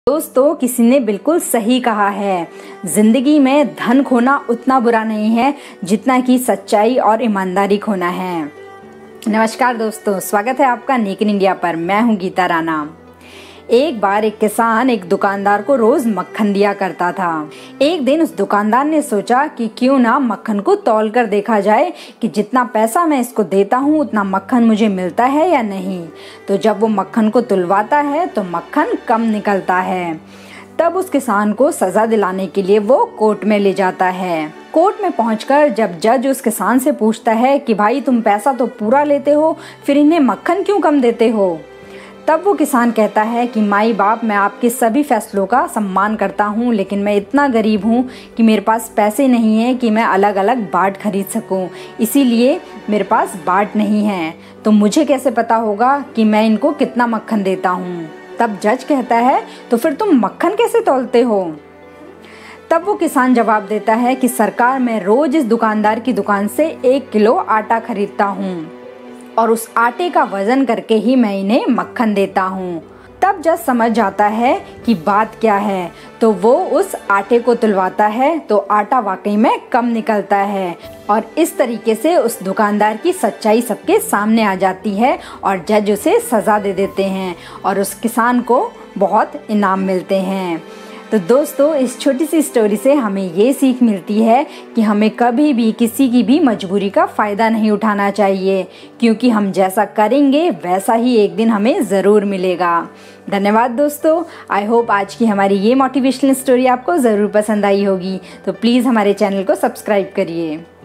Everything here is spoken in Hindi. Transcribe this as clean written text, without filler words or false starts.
दोस्तों, किसी ने बिल्कुल सही कहा है, जिंदगी में धन खोना उतना बुरा नहीं है जितना कि सच्चाई और ईमानदारी खोना है। नमस्कार दोस्तों, स्वागत है आपका नेक इन इंडिया पर। मैं हूं गीता राणा। एक बार एक किसान एक दुकानदार को रोज मक्खन दिया करता था। एक दिन उस दुकानदार ने सोचा कि क्यों ना मक्खन को तौल कर देखा जाए कि जितना पैसा मैं इसको देता हूँ उतना मक्खन मुझे मिलता है या नहीं। तो जब वो मक्खन को तुलवाता है तो मक्खन कम निकलता है। तब उस किसान को सजा दिलाने के लिए वो कोर्ट में ले जाता है। कोर्ट में पहुंचकर जब जज उस किसान से पूछता है कि भाई, तुम पैसा तो पूरा लेते हो, फिर इन्हें मक्खन क्यों कम देते हो? तब वो किसान कहता है कि माई बाप, मैं आपके सभी फैसलों का सम्मान करता हूँ, लेकिन मैं इतना गरीब हूँ कि मेरे पास पैसे नहीं हैं कि मैं अलग अलग बाट खरीद सकूँ, इसीलिए मेरे पास बाट नहीं है। तो मुझे कैसे पता होगा कि मैं इनको कितना मक्खन देता हूँ? तब जज कहता है, तो फिर तुम मक्खन कैसे तौलते हो? तब वो किसान जवाब देता है कि सरकार, मैं रोज इस दुकानदार की दुकान से 1 किलो आटा खरीदता हूँ और उस आटे का वजन करके ही मैं इन्हें मक्खन देता हूँ। तब जज समझ जाता है कि बात क्या है, तो वो उस आटे को तुलवाता है तो आटा वाकई में कम निकलता है और इस तरीके से उस दुकानदार की सच्चाई सबके सामने आ जाती है और जज उसे सजा दे देते हैं और उस किसान को बहुत इनाम मिलते हैं। तो दोस्तों, इस छोटी सी स्टोरी से हमें ये सीख मिलती है कि हमें कभी भी किसी की भी मजबूरी का फ़ायदा नहीं उठाना चाहिए, क्योंकि हम जैसा करेंगे वैसा ही एक दिन हमें ज़रूर मिलेगा। धन्यवाद दोस्तों। आई होप आज की हमारी ये मोटिवेशनल स्टोरी आपको ज़रूर पसंद आई होगी। तो प्लीज़ हमारे चैनल को सब्सक्राइब करिए।